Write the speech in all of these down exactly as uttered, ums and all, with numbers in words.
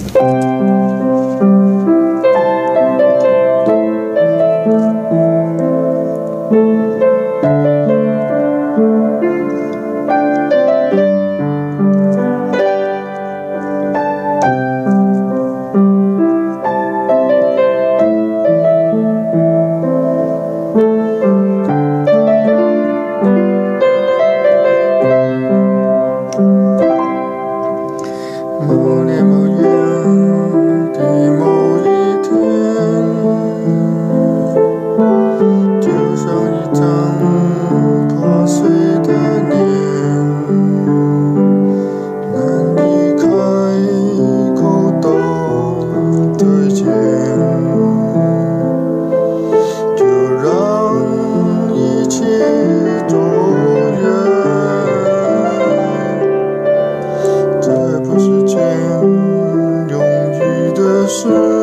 某年某月的某一天，就像一张破碎的脸，难以开口道再见，就让一切走远。这不是件容易的事，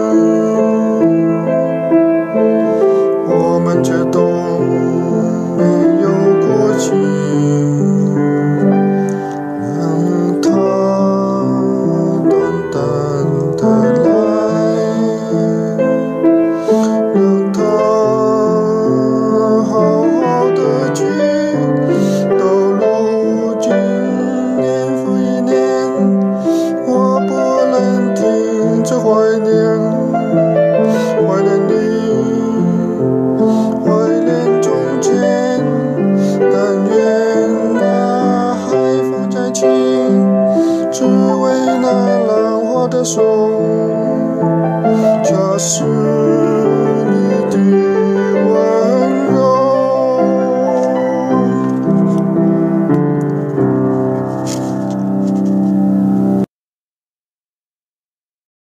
我们却都没有过期，让它淡淡的来，让它好好的去，到如今年复一年，我不能停止怀念，怀念你，怀念从前。但愿那海风再起，只为那浪花的手，恰是